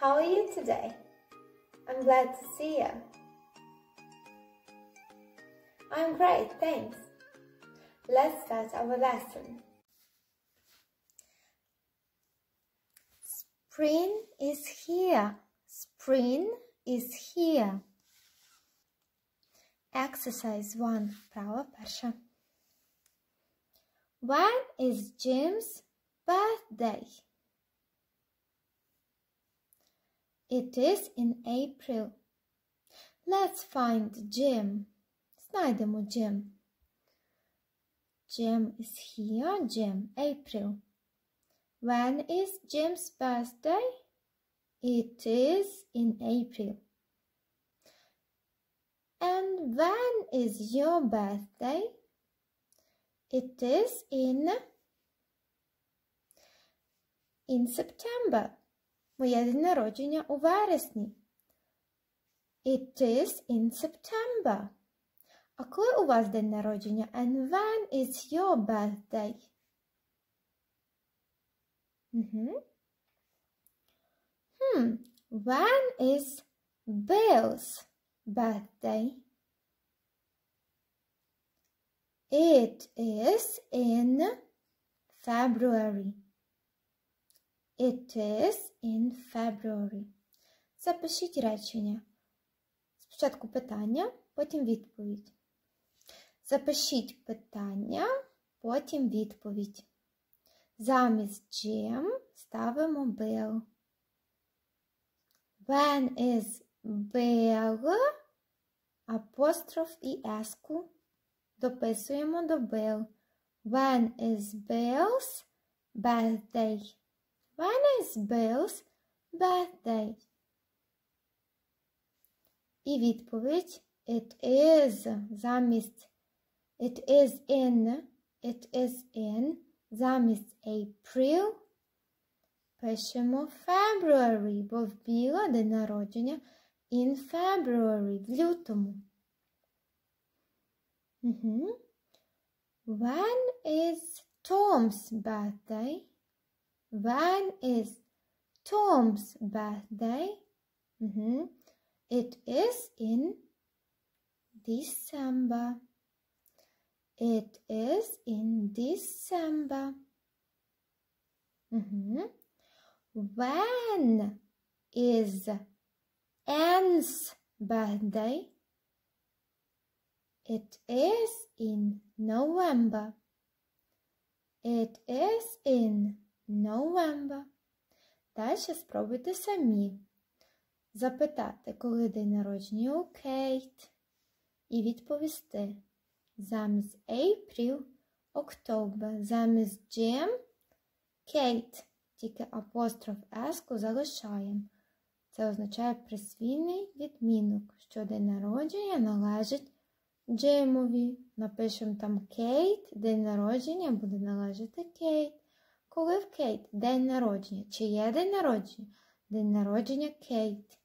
How are you today? I'm glad to see you. I'm great, thanks. Let's start our lesson. Spring is here. Spring is here. Exercise 1. Вправа перша. When is Jim's birthday? It is in April. Let's find Jim. Знайдемо Jim. Jim is here. Jim, April. When is Jim's birthday? It is in April. And when is your birthday? It is in September. Моє день народження у вересні. It is in September. А коли у вас день народження? And when is your birthday? When is Bill's birthday? It is in February. It is in February. Запишіть речення. Спочатку питання, потім відповідь. Запишіть питання, потім відповідь. Замість Jim ставимо Bill. When is Bill? Апостроф і еску дописуємо до Bill. When is Bill's birthday? When is Bill's birthday? І відповідь it is замість it is in замість April пишемо February, бо в Біла день народження in February, в лютому. When is Tom's birthday? When is Tom's birthday? It is in December. It is in December. When is Anne's birthday? It is in November. It is in November. Далі спробуйте самі запитати, коли день народження у Кейт, і відповісти замість April – October, замість Jim – Kate, тільки апостроф еску залишаємо. Це означає присвійний відмінок, що день народження належить Джимові. Напишемо там Кейт, день народження буде належати Кейт. Коли в Кейт день народження? Чи є день народження? День народження Кейт.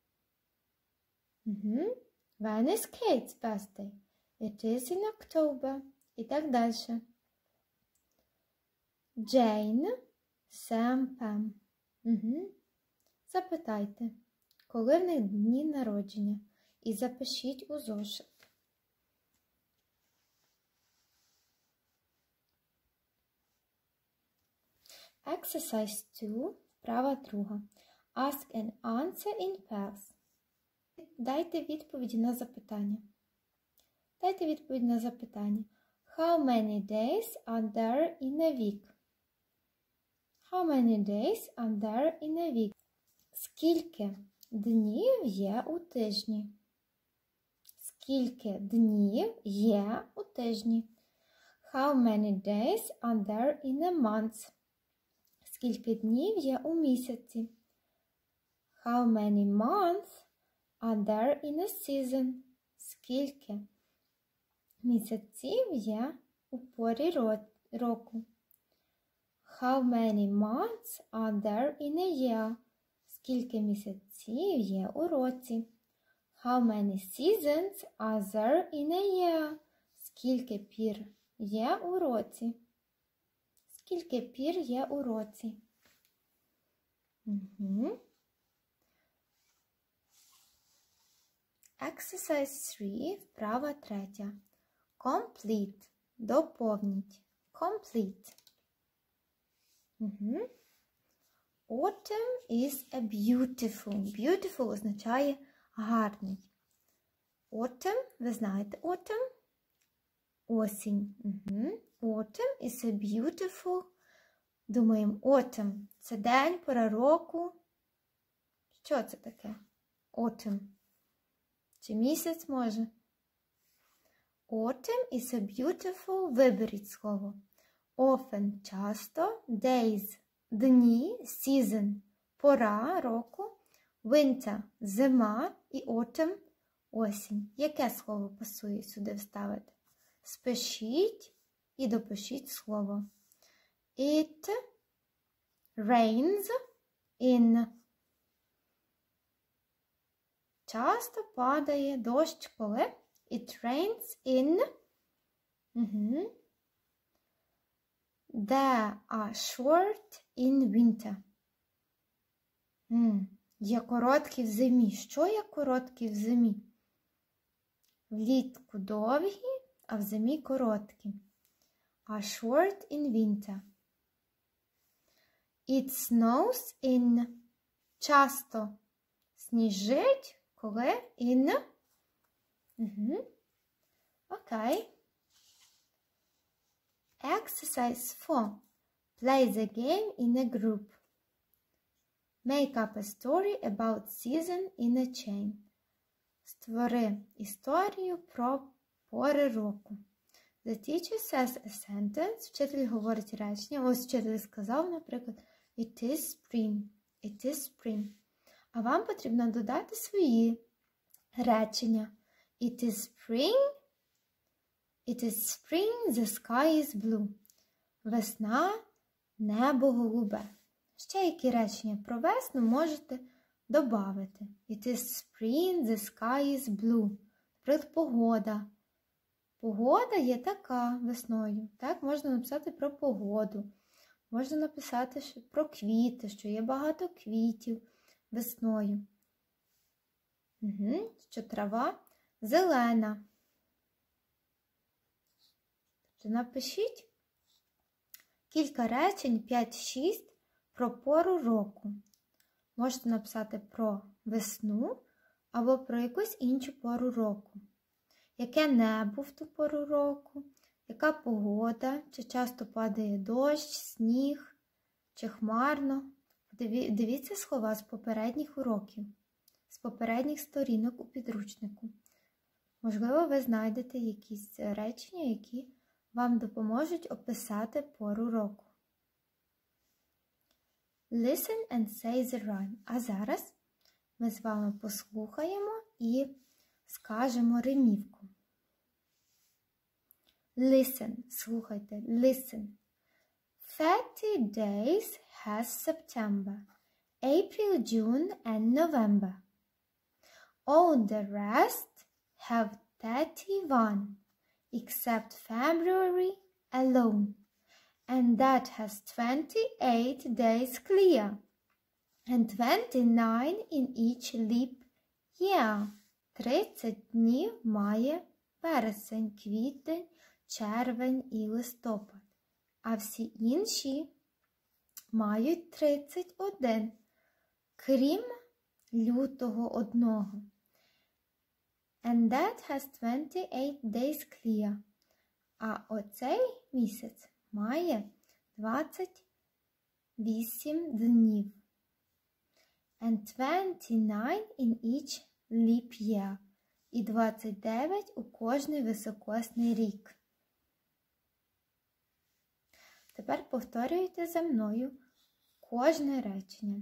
When is Kate's birthday? It is in October. І так далі. Jane, Sam, Pam. Запитайте, коли в них дні народження? І запишіть у зошит. Exercise 2, вправа друга. Ask and answer in pairs. Дайте відповіді на запитання. Дайте відповідь на запитання. How many days are there in a week? How many days are there in a week? Скільки днів є у тижні? Скільки днів є у тижні? How many days are there in a month? Скільки днів є у місяці? How many months are there in a season? Скільки місяців є у порі року? How many months are there in a year? Скільки місяців є у році? How many seasons are there in a year? Скільки пір є у році? Скільки пір є у році? Exercise 3, вправа 3. Complete. Доповніть. Complete. Autumn is a beautiful. Beautiful означає гарний. Autumn, ви знаєте autumn? Осінь. Autumn is a beautiful. Думаємо, autumn – це день, пора року. Що це таке? Autumn. Чи місяць може? Autumn is a beautiful. Виберіть слово. Often – часто. Days – дні. Season – пора року. Winter – зима. І autumn – осінь. Яке слово пасує сюди вставити? Спишіть і допишіть слово. It rains in. Часто падає дощ коли? It rains in. There are short in winter. Є короткі в зимі. Що є короткі в зимі? Влітку довгі, а в зимі короткі. Are short in winter. It snows in. Часто сніжить, коли? In. Окей. Exercise 4. Play the game in a group. Make up a story about season in a chain. Створи історію про пори року. The teacher says a sentence. Вчитель говорить речення. Ось вчитель сказав, наприклад, It is spring. It is spring. А вам потрібно додати свої речення. It is spring. It is spring. The sky is blue. Весна. Небо голубе. Ще які речення про весну можете додати. It is spring. The sky is blue. Наприклад, погода. Погода є така весною. Так, можна написати про погоду. Можна написати про квіти, що є багато квітів весною. Що трава зелена. Напишіть кілька речень, 5-6, про пору року. Можете написати про весну або про якусь іншу пору року. Яке небо в ту пору року, яка погода, чи часто падає дощ, сніг, чи хмарно. Дивіться слова з попередніх уроків, з попередніх сторінок у підручнику. Можливо, ви знайдете якісь речення, які вам допоможуть описати пору року. Listen and say the rhyme. А зараз ми з вами послухаємо і скажемо римівку. Listen. Слухайте. Listen. 30 days has September, April, June and November. All the rest have 31, except February alone, and that has 28 days clear, and 29 in each leap year. 30 днів має вересень, квітень, червень і листопад, а всі інші мають 31, крім лютого одного. And that has 28 days clear. А оцей місяць має 28 днів. And 29 in each leap year. І 29 у кожний високосний рік. Тепер повторюйте за мною кожне речення.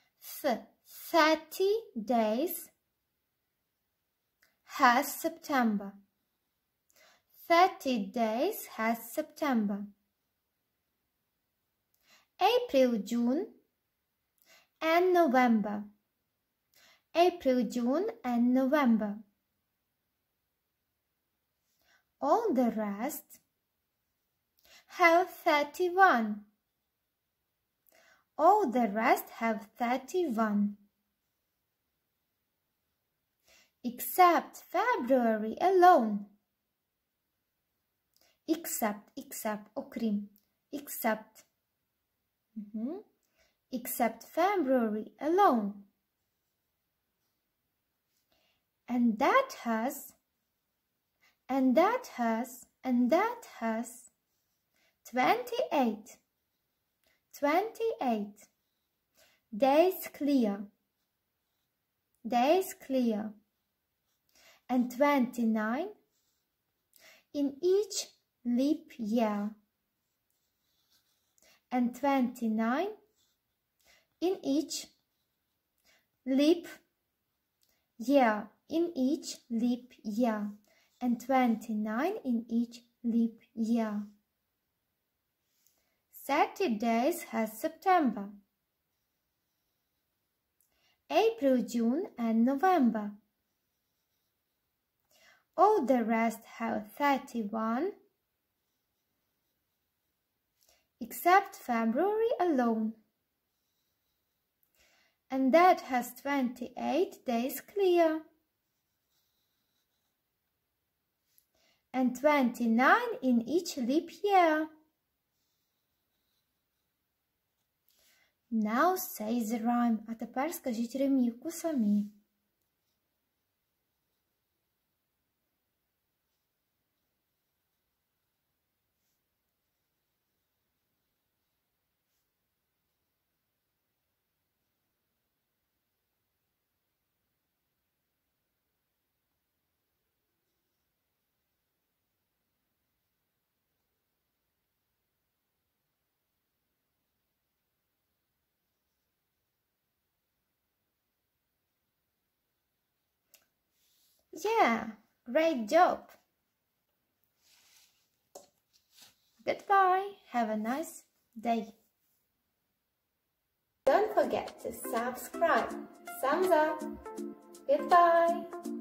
30 days has September. 30 days has September. April, June and November. April, June and November. All the rest have 31. All the rest have 31. Except February alone. Except, окрім. Except. Except February alone. And that has 28 days clear. And 29 in each leap year. And 29 in each leap year. And 29 in each leap year. 30 days has September, April, June and November. All the rest have 31, except February alone. And that has 28 days clear. And 29 in each leap year. Now say the rhyme. А тепер скажіть римівку самі. Yeah, great job. Goodbye. Have a nice day. Don't forget to subscribe. Thumbs up. Goodbye.